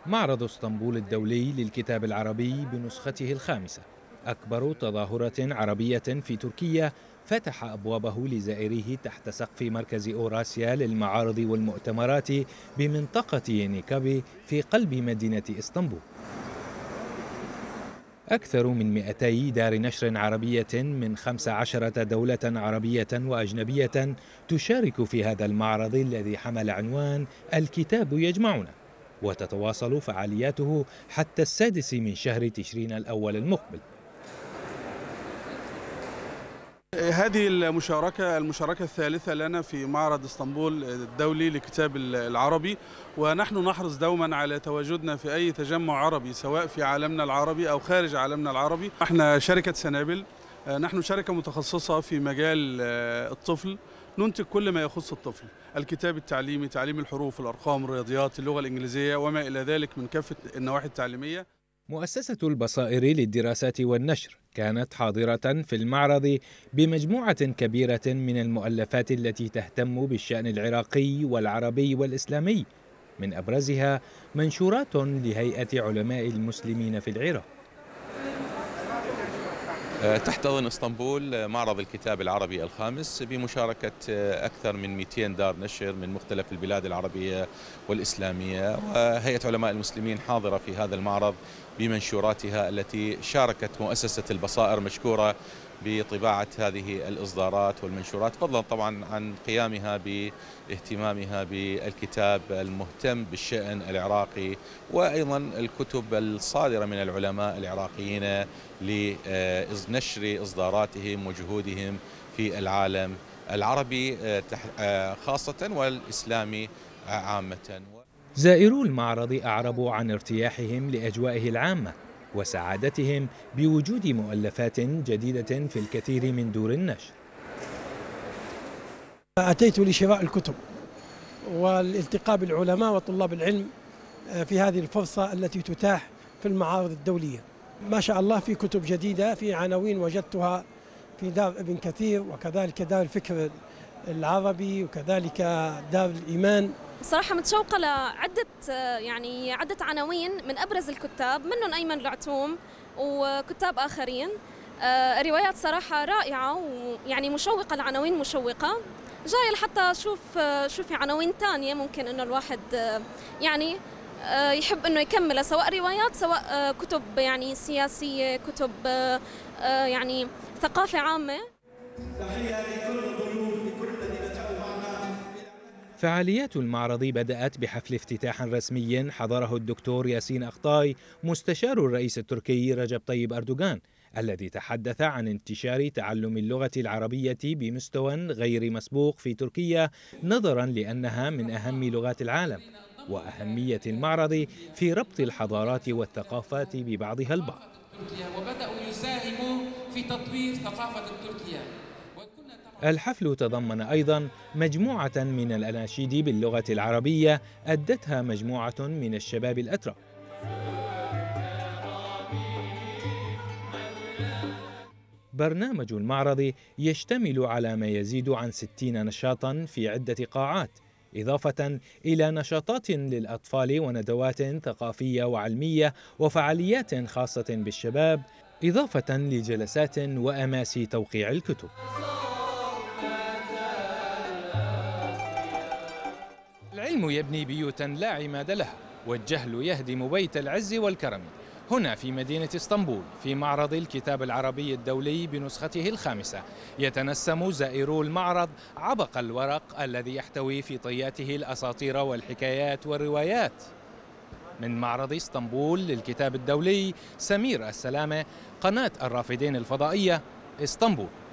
معرض اسطنبول الدولي للكتاب العربي بنسخته الخامسة أكبر تظاهرة عربية في تركيا، فتح أبوابه لزائريه تحت سقف مركز أوراسيا للمعارض والمؤتمرات بمنطقة ينيكابي في قلب مدينة اسطنبول. أكثر من 200 دار نشر عربية من 15 دولة عربية وأجنبية تشارك في هذا المعرض الذي حمل عنوان الكتاب يجمعنا، وتتواصل فعالياته حتى 6 من شهر تشرين الأول المقبل. هذه المشاركة الثالثة لنا في معرض اسطنبول الدولي للكتاب العربي، ونحن نحرص دوما على تواجدنا في أي تجمع عربي سواء في عالمنا العربي أو خارج عالمنا العربي. احنا شركة سنابل، نحن شركة متخصصة في مجال الطفل، ننتج كل ما يخص الطفل، الكتاب التعليمي، تعليم الحروف، الأرقام، الرياضيات، اللغة الإنجليزية وما إلى ذلك من كافة النواحي التعليمية. مؤسسة البصائر للدراسات والنشر كانت حاضرة في المعرض بمجموعة كبيرة من المؤلفات التي تهتم بالشأن العراقي والعربي والإسلامي، من أبرزها منشورات لهيئة علماء المسلمين في العراق. تحتضن اسطنبول معرض الكتاب العربي الخامس بمشاركة أكثر من 200 دار نشر من مختلف البلاد العربية والإسلامية، وهيئة علماء المسلمين حاضرة في هذا المعرض بمنشوراتها التي شاركت مؤسسة البصائر مشكورة بطباعة هذه الإصدارات والمنشورات، فضلا طبعا عن قيامها باهتمامها بالكتاب المهتم بالشأن العراقي، وأيضا الكتب الصادرة من العلماء العراقيين لنشر إصداراتهم وجهودهم في العالم العربي خاصة والإسلامي عامة. زائرو المعرض أعربوا عن ارتياحهم لأجوائه العامة وسعادتهم بوجود مؤلفات جديدة في الكثير من دور النشر. أتيت لشراء الكتب والالتقاء بالعلماء وطلاب العلم في هذه الفرصة التي تتاح في المعارض الدولية. ما شاء الله في كتب جديدة، في عناوين وجدتها في دار ابن كثير، وكذلك دار الفكر العربي، وكذلك دار الإيمان. صراحة متشوقة لعدة عدة عناوين من أبرز الكتاب، منهم أيمن العتوم وكتاب آخرين. روايات صراحة رائعة ويعني مشوقة، العناوين مشوقة. جاي لحتى أشوف شو في عناوين تانية ممكن إنه الواحد يعني يحب إنه يكملها، سواء روايات سواء كتب يعني سياسية، كتب يعني ثقافة عامة. فعاليات المعرض بدأت بحفل افتتاح رسمي حضره الدكتور ياسين أخطاي مستشار الرئيس التركي رجب طيب أردوغان، الذي تحدث عن انتشار تعلم اللغة العربية بمستوى غير مسبوق في تركيا، نظرا لأنها من أهم لغات العالم، وأهمية المعرض في ربط الحضارات والثقافات ببعضها البعض. وبدأوا يساهموا في تطوير ثقافة تركيا. الحفل تضمن أيضا مجموعة من الأناشيد باللغة العربية أدتها مجموعة من الشباب الأتراك. برنامج المعرض يشتمل على ما يزيد عن 60 نشاطا في عدة قاعات، إضافة إلى نشاطات للأطفال وندوات ثقافية وعلمية وفعاليات خاصة بالشباب، إضافة لجلسات وأماس توقيع الكتب. العلم يبني بيوتا لا عماد لها، والجهل يهدم بيت العز والكرم. هنا في مدينة اسطنبول في معرض الكتاب العربي الدولي بنسخته الخامسة، يتنسم زائرو المعرض عبق الورق الذي يحتوي في طياته الأساطير والحكايات والروايات. من معرض اسطنبول للكتاب الدولي، سمير السلامة، قناة الرافدين الفضائية، اسطنبول.